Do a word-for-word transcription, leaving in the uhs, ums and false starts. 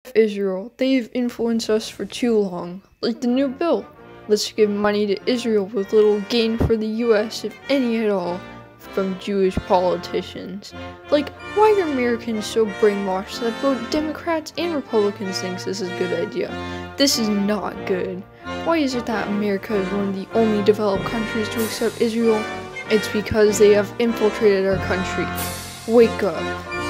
Israel. They've influenced us for too long. Like the new bill. Let's give money to Israel with little gain for the U S, if any at all, from Jewish politicians. Like, why are Americans so brainwashed that both Democrats and Republicans think this is a good idea? This is not good. Why is it that America is one of the only developed countries to accept Israel? It's because they have infiltrated our country. Wake up.